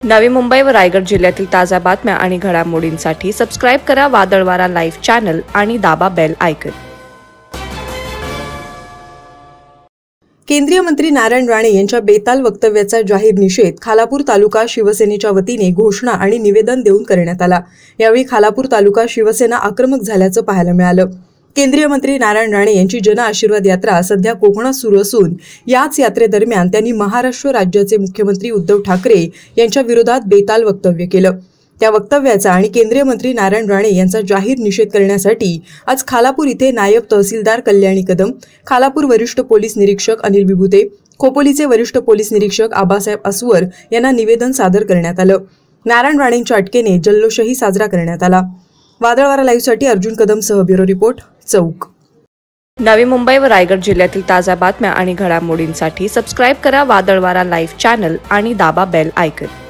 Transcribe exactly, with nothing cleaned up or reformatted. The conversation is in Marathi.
नवी मुंबई व रायगड जिल्ह्यातील ताज्या बातम्या आणि घडामोडींसाठी सबस्क्राइब करा वादळवारा लाईव्ह चॅनल आणि दाबा बेल आयकॉन। केंद्रीय मंत्री नारायण राणे यांच्या बेताल वक्तव्याचा जाहीर निषेध खालापूर तालुका शिवसेनेच्या वतीने घोषणा आणि निवेदन देऊन करण्यात आला। यावेळी खालापूर तालुका शिवसेना आक्रमक झाल्याचं पाहायला मिळालं। केंद्रीय मंत्री नारायण राणे यांची जन आशीर्वाद यात्रा सध्या कोकणात सुरू असून याच यात्रेदरम्यान त्यांनी महाराष्ट्र राज्याचे मुख्यमंत्री उद्धव ठाकरे यांच्या विरोधात बेताल वक्तव्य केलं। त्या वक्तव्याचा आणि केंद्रीय मंत्री नारायण राणे यांचा जाहीर निषेध करण्यासाठी आज खालापूर इथे नायब तहसीलदार कल्याणी कदम, खालापूर वरिष्ठ पोलीस निरीक्षक अनिल विभूते, खोपोलीचे वरिष्ठ पोलीस निरीक्षक आबासाहेब अस्वर यांना निवेदन सादर करण्यात आलं। नारायण राणेंच्या अटकेने जल्लोषही साजरा करण्यात आला। वादळवारा लाईव्हसाठी अर्जुन कदम सह ब्युरो रिपोर्ट चौक। नवी मुंबई व रायगड जिल्ह्यातील ताज्या बातम्या आणि घडामोडींसाठी सबस्क्राइब करा वादळवारा लाईव्ह चॅनल आणि दाबा बेल आयकॉन।